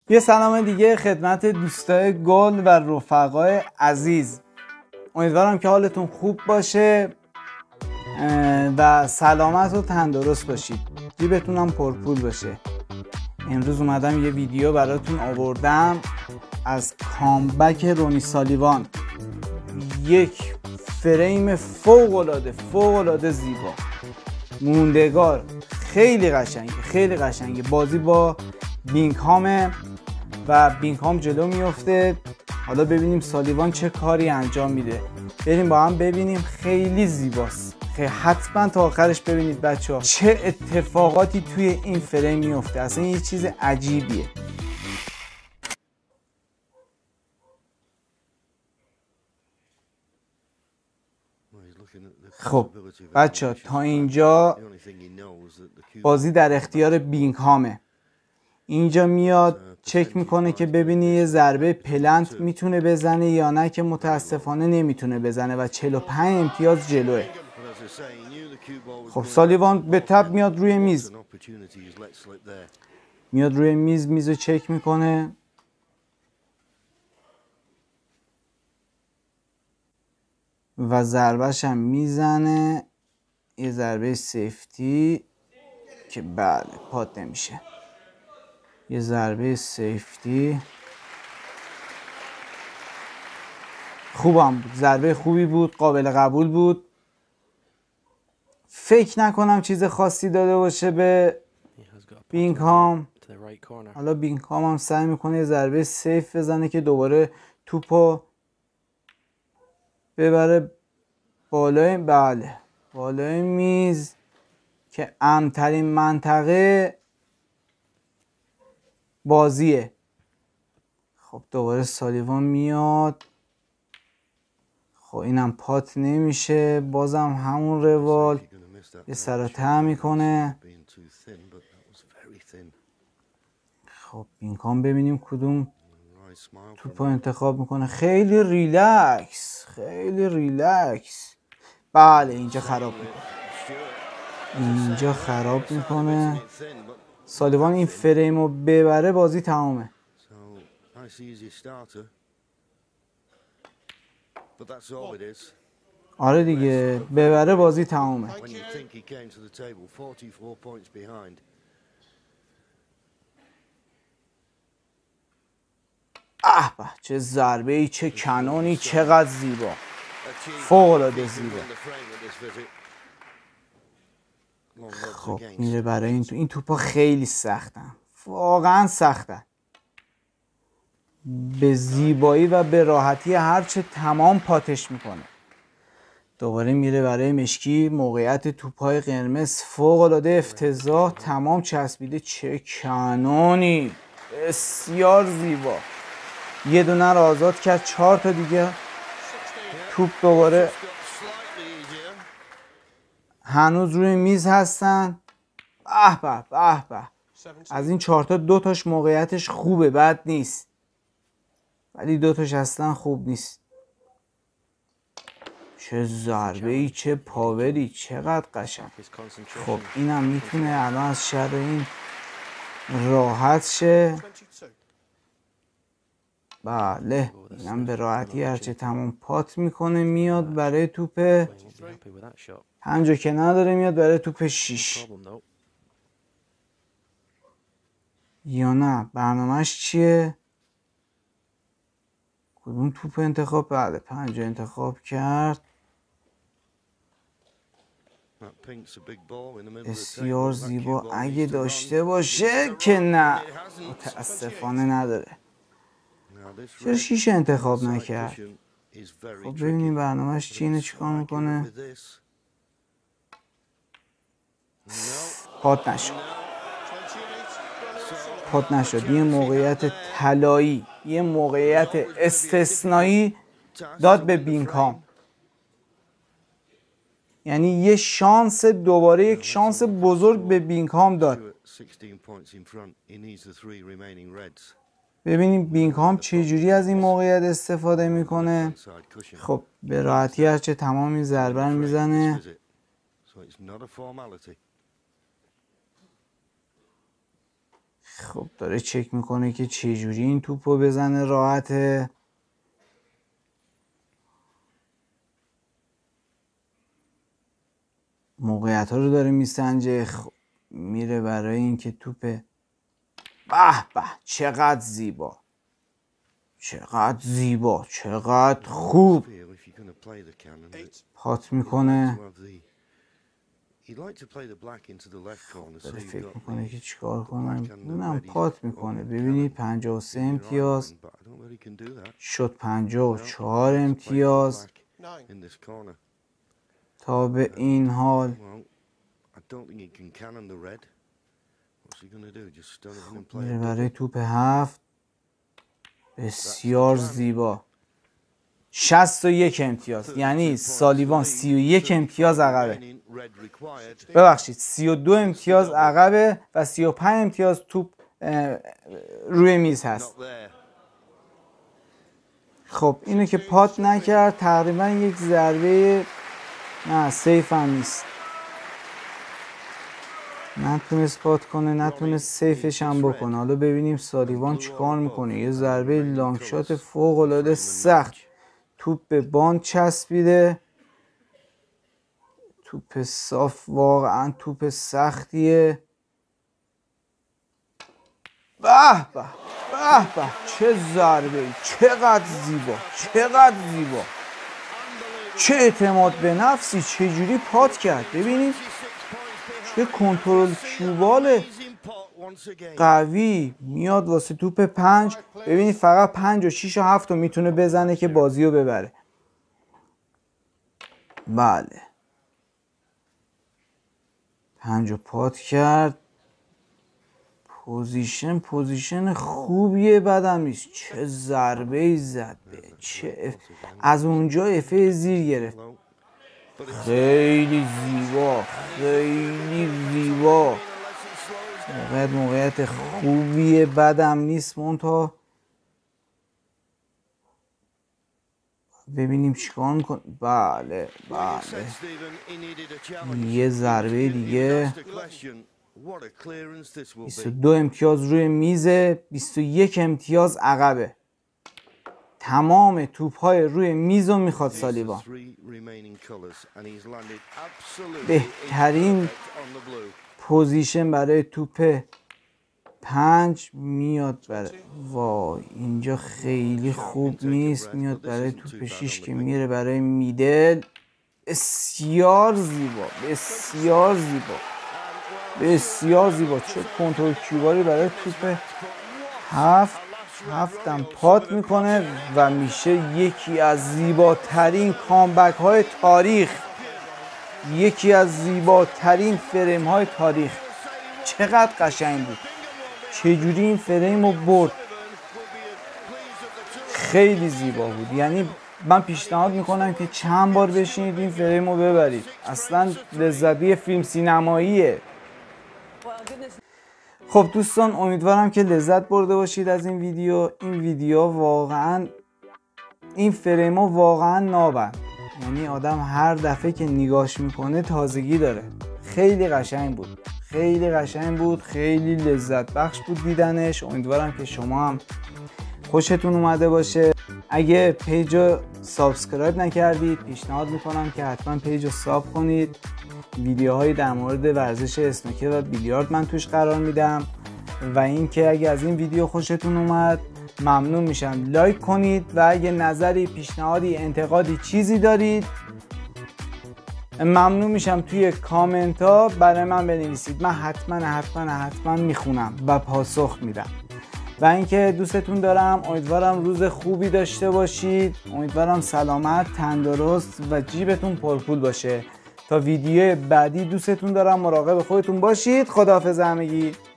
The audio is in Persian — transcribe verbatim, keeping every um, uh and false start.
یه سلام دیگه خدمت دوستای گل و رفقای عزیز. امیدوارم که حالتون خوب باشه و سلامت و تندرست باشید، جیبتون هم پرپول باشه. امروز اومدم یه ویدیو براتون آوردم از کامبک رونی سالیوان. یک فریم فوق العاده فوق العاده زیبا، موندگار، خیلی قشنگه خیلی قشنگه. بازی با بینگهامه و بینگهام جلو میفته. حالا ببینیم سالیوان چه کاری انجام میده. بریم با هم ببینیم. خیلی زیباست. خیلی حتما تا آخرش ببینید بچه ها چه اتفاقاتی توی این فریم میفته. اصلا یه چیز عجیبیه. خب بچه ها تا اینجا بازی در اختیار بینگهامه. اینجا میاد چک میکنه که ببینی یه ضربه پلنت میتونه بزنه یا نه، که متاسفانه نمیتونه بزنه و چهل و پنج امتیاز جلوه. خب سالیوان به تب میاد روی میز میاد روی میز میزو چک میکنه. و ضربهش هم میزنه، یه ضربه سیفتی که بله پات نمیشه. یه ضربه سیفتی خوبم بود، ضربه خوبی بود، قابل قبول بود. فکر نکنم چیز خاصی داده باشه به بینگهام. حالا بینگهام هم سعی میکنه یه ضربه سیف بزنه که دوباره توپو ببره بالای بله بالای میز که امن‌ترین منطقه بازیه. خب دوباره سالیوان میاد. خب اینم پات نمیشه، بازم همون روال یه سراته میکنه. خب بینگهام ببینیم کدوم توپو انتخاب میکنه. خیلی ریلکس خیلی ریلکس. بله اینجا خراب میکنه اینجا خراب میکنه سالیوان این فریم رو ببره بازی تمامه. آره دیگه ببره بازی تمامه. اه به چه ضربه ای، چه کنونی، چقدر زیبا، فوق العاده زیبا. خب میره برای این تو این توپا خیلی سختن، واقعا سختن. به زیبایی و به راحتی هرچه تمام پاتش میکنه. دوباره میره برای مشکی. موقعیت توپای قرمز فوق العاده افتضاح، تمام چسبیده. چه کنونی، بسیار زیبا. یه دونه رو آزاد کرد، چهار تا دیگه توپ دوباره هنوز روی میز هستن. به به به به. از این چهار تا دو تاش موقعیتش خوبه، بد نیست، ولی دو تاش اصلا خوب نیست. چه ضربه ای، چه پاوری، چقدر قشنگ. خب اینم میتونه الان از شر این راحت شه. بله اینم به راحتی هرچه تمام پات میکنه. میاد برای توپ پنجو که نداره، میاد برای توپ شیش. یا نه برنامهش چیه؟ کدوم توپ انتخاب؟ بله پنجو انتخاب کرد. بسیار زیبا، اگه داشته باشه که نه متاسفانه نداره. چرا شیشه انتخاب نکرد؟ خب ببینیم برنامهش چی، اینه چیکار میکنه. پات نشد پات نشد یه موقعیت طلایی، یه موقعیت استثنایی داد به بینگهام. یعنی یه شانس، دوباره یک شانس بزرگ به بینگهام داد. ببینیم بینگهام چجوری از این موقعیت استفاده میکنه. خب به راحتی هرچه تمام این ضربه رو میزنه. خب داره چک میکنه که چجوری این توپو بزنه راحته. موقعیت ها رو داره میسنجه. خب میره برای اینکه توپ به به چقدر زیبا، چقدر زیبا، چقدر خوب پات میکنه. داره فکر میکنه که چیکار کنم. اونم پات میکنه. ببینید پنجاه و سه امتیاز شد، پنجاه و چهار امتیاز. تا به این حال میره برای توپ هفت. بسیار زیبا. شصت و یک امتیاز، یعنی سالیوان سی و یک امتیاز عقبه. ببخشید سی و دو امتیاز عقبه و سی و پنج امتیاز توپ روی میز هست. خب اینو که پات نکرد، تقریبا یک ضربه، نه سیف هم نیست، نتونست پات کنه، نتونست سیفش هم بکنه. حالا ببینیم سالیوان چیکار میکنه. یه ضربه لانگ شات فوق العاده سخت، توپ به باند چسبیده. توپ صاف، واقعا توپ سختیه. به به به به چه ضربه، چقدر زیبا، چقدر زیبا، چه اعتماد به نفسی، چه جوری پات کرد. ببینید چه کنترل کیوبال قوی. میاد واسه توپ پنج. ببینید فقط پنج و شیش و هفت رو میتونه بزنه که بازی رو ببره. بله پنج رو پات کرد. پوزیشن پوزیشن خوبیه، بدم نیست. چه ضربه ای زد، چه اف... از اونجا افه زیر گرفت. خیلی زیبا، خیلی زیبا. موقعیت موقعیت خوبیه، بدم نیست. منتها ببینیم چیکار میکنه. بله بله یه ضربه دیگه. بیست و دو امتیاز روی میزه، بیست و یک امتیاز عقبه. تمام توپ های روی میز رو میخواد سالیوان. بهترین پوزیشن برای توپ پنج میاد برای، وای اینجا خیلی خوب نیست. میاد برای توپ شیش که میره برای میدل. بسیار زیبا، بسیار زیبا، بسیار زیبا. چه کنترل کیوباری برای توپ هفت. هفتم پات میکنه و میشه یکی از زیباترین کامبک های تاریخ، یکی از زیباترین فریم های تاریخ. چقدر قشنگ بود، چجوری این فریم رو برد. خیلی زیبا بود. یعنی من پیشنهاد میکنم که چند بار بشینید این فریم رو ببرید. اصلا لذتی فیلم سینماییه. خب دوستان امیدوارم که لذت برده باشید از این ویدیو. این ویدیو واقعا، این فریم ها واقعا نابن. یعنی آدم هر دفعه که نگاش میکنه تازگی داره. خیلی قشنگ بود، خیلی قشنگ بود، خیلی لذت بخش بود دیدنش. امیدوارم که شما هم خوشتون اومده باشه. اگه پیج رو سابسکرایب نکردید پیشنهاد میکنم که حتما پیج رو ساب کنید. ویدیوهایی در مورد ورزش اسنوکر و بیلیارد من توش قرار میدم. و اینکه اگه از این ویدیو خوشتون اومد ممنون میشم لایک کنید و اگه نظری، پیشنهادی، انتقادی، چیزی دارید ممنون میشم توی کامنت ها برای من بنویسید. من حتما حتما حتما میخونم و پاسخ میدم. و اینکه دوستتون دارم. امیدوارم روز خوبی داشته باشید. امیدوارم سلامت، تندرست و جیبتون پرپول باشه. تا ویدیو بعدی دوستتون دارم. مراقب خودتون باشید. خداحافظ همگی.